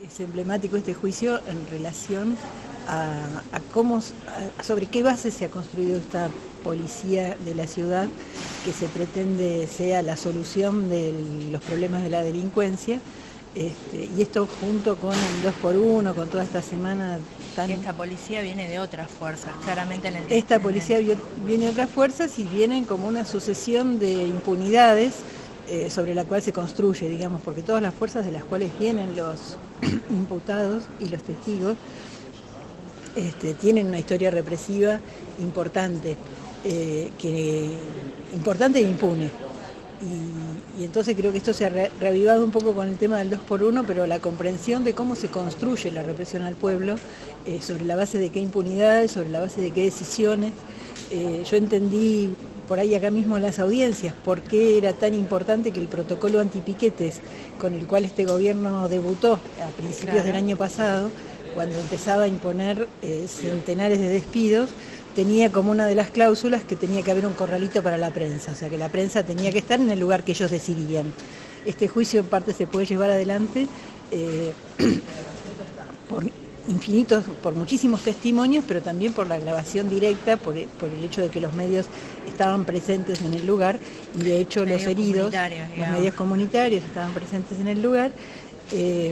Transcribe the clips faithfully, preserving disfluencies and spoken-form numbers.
es emblemático este juicio en relación a, a cómo, a, sobre qué base se ha construido esta policía de la ciudad que se pretende sea la solución de los problemas de la delincuencia. Este, y esto junto con el dos por uno, con toda esta semana tan... Esta policía viene de otras fuerzas, claramente en el... Esta policía viene de otras fuerzas y vienen como una sucesión de impunidades eh, sobre la cual se construye, digamos, porque todas las fuerzas de las cuales vienen los imputados y los testigos este, tienen una historia represiva importante, eh, que, importante e impune. Y, y entonces creo que esto se ha re, reavivado un poco con el tema del dos por uno, pero la comprensión de cómo se construye la represión al pueblo, eh, sobre la base de qué impunidades, sobre la base de qué decisiones. Eh, yo entendí por ahí acá mismo en las audiencias por qué era tan importante que el protocolo antipiquetes con el cual este gobierno debutó a principios claro. del año pasado, cuando empezaba a imponer eh, centenares de despidos, tenía como una de las cláusulas que tenía que haber un corralito para la prensa, o sea que la prensa tenía que estar en el lugar que ellos decidían. Este juicio en parte se puede llevar adelante eh, por infinitos, por muchísimos testimonios, pero también por la grabación directa, por, por el hecho de que los medios estaban presentes en el lugar, y de hecho medios los heridos, los medios comunitarios estaban presentes en el lugar, eh,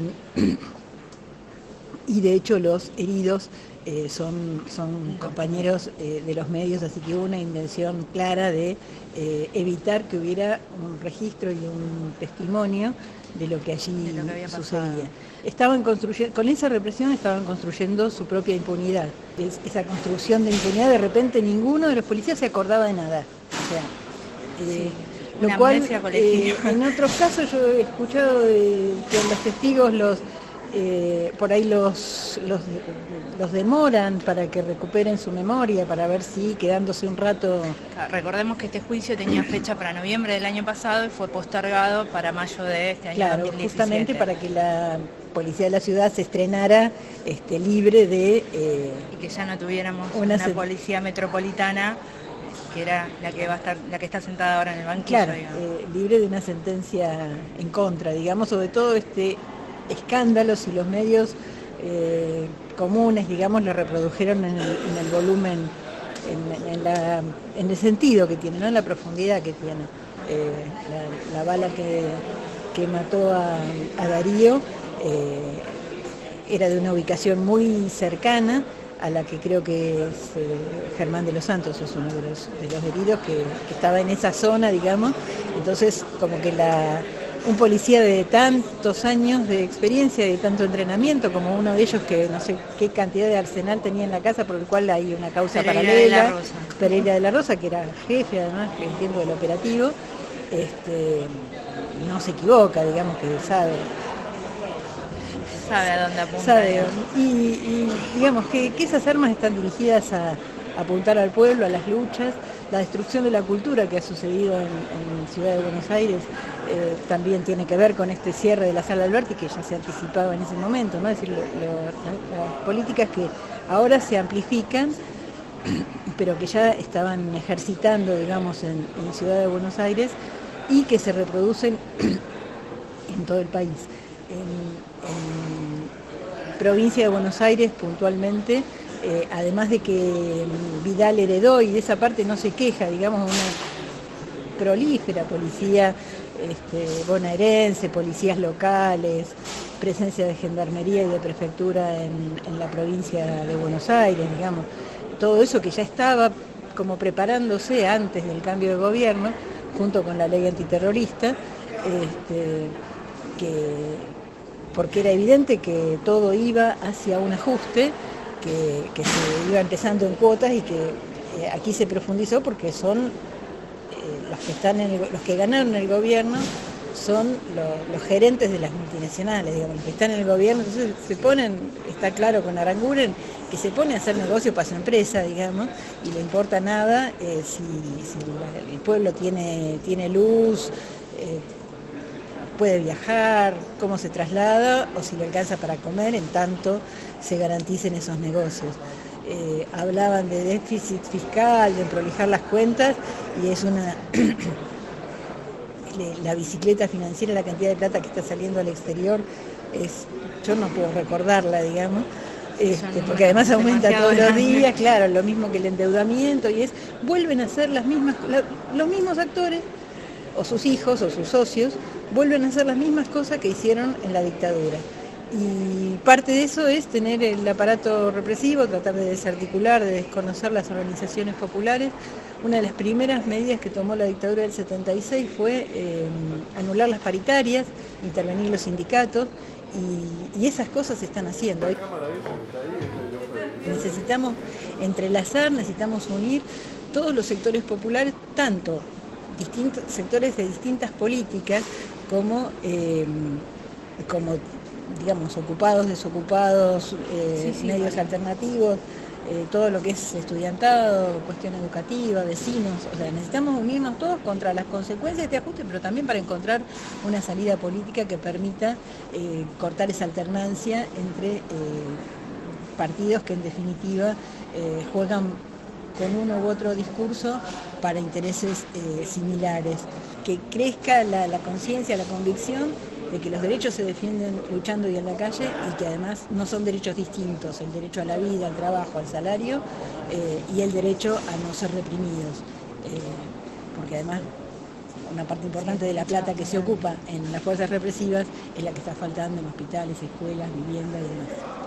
y de hecho los heridos Eh, son, son compañeros eh, de los medios, así que hubo una intención clara de eh, evitar que hubiera un registro y un testimonio de lo que allí lo que sucedía. Estaban construyendo, con esa represión estaban construyendo su propia impunidad. Es, esa construcción de impunidad, de repente ninguno de los policías se acordaba de nada. O sea, eh, sí, lo cual eh, en otros casos yo he escuchado de, que los testigos los Eh, por ahí los, los, los demoran para que recuperen su memoria, para ver si quedándose un rato... Recordemos que este juicio tenía fecha para noviembre del año pasado y fue postergado para mayo de este año claro, dos mil diecisiete. Justamente para que la policía de la ciudad se estrenara este, libre de... Eh, y que ya no tuviéramos una, una policía metropolitana que era la que va a estar, la que está sentada ahora en el banquillo. Claro, eh, libre de una sentencia en contra, digamos, sobre todo este... escándalos y los medios eh, comunes, digamos, lo reprodujeron en el, en el volumen, en, en, la, en el sentido que tiene, no en la profundidad que tiene. Eh, la, la bala que, que mató a, a Darío eh, era de una ubicación muy cercana a la que creo que es eh, Germán de los Santos, es uno de los, de los heridos que, que estaba en esa zona, digamos, entonces como que la... un policía de tantos años de experiencia, de tanto entrenamiento, como uno de ellos que no sé qué cantidad de arsenal tenía en la casa, por el cual hay una causa Pereira paralela, de la Rosa. Pereira de la Rosa, que era jefe además, que entiendo del operativo, este, no se equivoca, digamos que sabe. Sabe a dónde apunta. Sabe, y, y digamos que, que esas armas están dirigidas a, a apuntar al pueblo, a las luchas. La destrucción de la cultura que ha sucedido en, en Ciudad de Buenos Aires eh, también tiene que ver con este cierre de la Sala Alberti, que ya se anticipaba en ese momento, ¿no? Es decir, lo, lo, las políticas que ahora se amplifican, pero que ya estaban ejercitando, digamos, en, en Ciudad de Buenos Aires y que se reproducen en todo el país. En, en Provincia de Buenos Aires, puntualmente, Eh, además de que Vidal heredó y de esa parte no se queja, digamos, una prolífera policía este, bonaerense, policías locales, presencia de gendarmería y de prefectura en, en la provincia de Buenos Aires, digamos, todo eso que ya estaba como preparándose antes del cambio de gobierno, junto con la ley antiterrorista, este, que, porque era evidente que todo iba hacia un ajuste, Que, que se iba empezando en cuotas y que eh, aquí se profundizó porque son eh, los que están en el, los que ganaron el gobierno son lo, los gerentes de las multinacionales, digamos, los que están en el gobierno, entonces se ponen, está claro con Aranguren, que se pone a hacer negocio para su empresa, digamos, y le importa nada eh, si, si el pueblo tiene, tiene luz, eh, puede viajar, cómo se traslada o si le alcanza para comer, en tanto se garanticen esos negocios. Eh, hablaban de déficit fiscal, de prolijar las cuentas, y es una la bicicleta financiera, la cantidad de plata que está saliendo al exterior es, yo no puedo recordarla, digamos, este, porque además aumenta todos los días, claro, lo mismo que el endeudamiento, y es, vuelven a ser las mismas, la, los mismos actores, o sus hijos, o sus socios, vuelven a hacer las mismas cosas que hicieron en la dictadura. Y parte de eso es tener el aparato represivo, tratar de desarticular, de desconocer las organizaciones populares. Una de las primeras medidas que tomó la dictadura del setenta y seis fue eh, anular las paritarias, intervenir los sindicatos, y, y esas cosas se están haciendo. Necesitamos entrelazar, necesitamos unir todos los sectores populares, tanto distintos sectores de distintas políticas, como, eh, como digamos, ocupados, desocupados, eh, sí, sí, medios vale. alternativos, eh, todo lo que es estudiantado, cuestión educativa, vecinos, o sea, necesitamos unirnos todos contra las consecuencias de este ajuste, pero también para encontrar una salida política que permita eh, cortar esa alternancia entre eh, partidos que en definitiva eh, juegan con uno u otro discurso para intereses eh, similares, que crezca la, la conciencia, la convicción de que los derechos se defienden luchando y en la calle, y que además no son derechos distintos, el derecho a la vida, al trabajo, al salario eh, y el derecho a no ser reprimidos, eh, porque además una parte importante de la plata que se ocupa en las fuerzas represivas es la que está faltando en hospitales, escuelas, viviendas y demás.